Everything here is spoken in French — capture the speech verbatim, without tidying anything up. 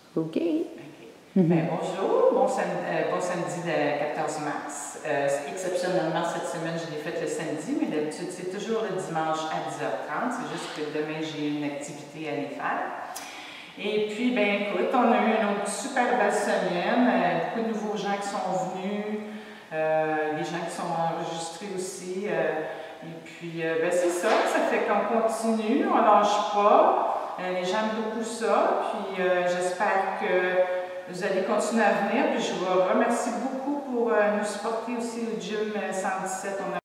OK. Okay. Mm-hmm. Bien, bonjour, bon, sam euh, bon samedi le quatorze mars. Euh, exceptionnellement, cette semaine, je l'ai fait le samedi, mais d'habitude, c'est toujours le dimanche à dix heures trente. C'est juste que demain, j'ai une activité à aller faire. Et puis, ben écoute, on a eu une autre super belle semaine. Euh, beaucoup de nouveaux gens qui sont venus, euh, des gens qui sont enregistrés aussi. Euh, et puis, euh, ben c'est ça, ça fait qu'on continue, on ne lâche pas. Euh, les gens aiment beaucoup ça. Puis, euh, j'espère que vous allez continuer à venir. Puis, je vous remercie beaucoup pour euh, nous supporter aussi au Gym cent dix-sept. On a